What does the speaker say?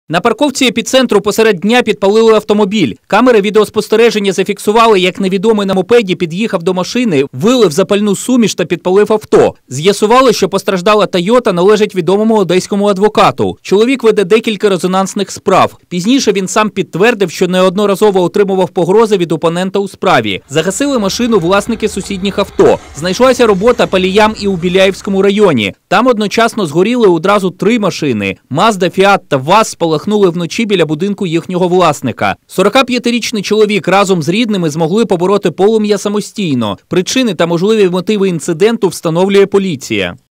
На парковці епіцентру посеред дня підпалили автомобіль. Камери відеоспостереження зафіксували, як невідомий на мопеді під'їхав до машини, вилив запальну суміш та підпалив авто. З'ясували, що постраждала Тойота належить відомому одеському адвокату. Чоловік веде декілька резонансних справ. Пізніше він сам підтвердив, що неодноразово отримував погрози від опонента у справі. Загасили машину власники сусідніх авто. Знайшлася робота паліям і у Біляївському районі. Там одночасно згоріли одразу 3 машини. Мазда, Фіат та ВАЗ спалахнули вночі біля будинку їхнього власника. 45-річний чоловік разом з рідними змогли побороти полум'я самостійно. Причини та можливі мотиви інциденту встановлює поліція.